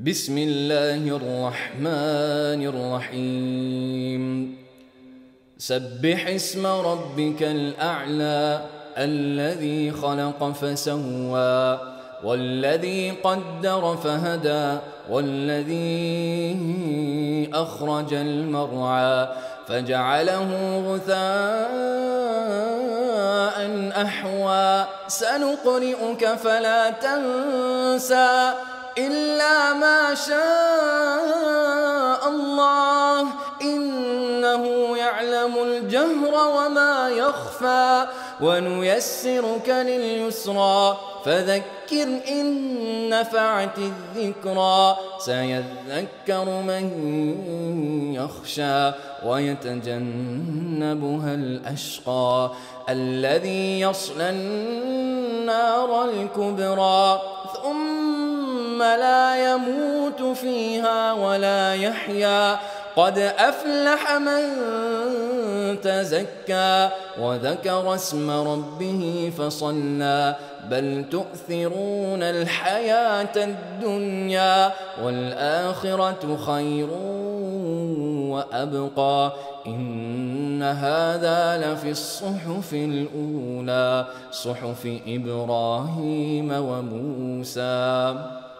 بسم الله الرحمن الرحيم سبح اسم ربك الأعلى الذي خلق فسوى والذي قدر فهدى والذي أخرج المرعى فجعله غثاء أحوى سنقرئك فلا تنسى إلا ما شاء الله إنه يعلم الجهر وما يخفى ونيسرك لليسرى فذكر إن نفعت الذكرى سيذكر من يخشى ويتجنبها الأشقى الذي يصلى النار الكبرى ثم لا يموت فيها ولا يحيا قد أفلح من تزكى وذكر اسم ربه فصلى بل تؤثرون الحياة الدنيا والآخرة خير وأبقى إن هذا لفي الصحف الأولى صحف إبراهيم وموسى.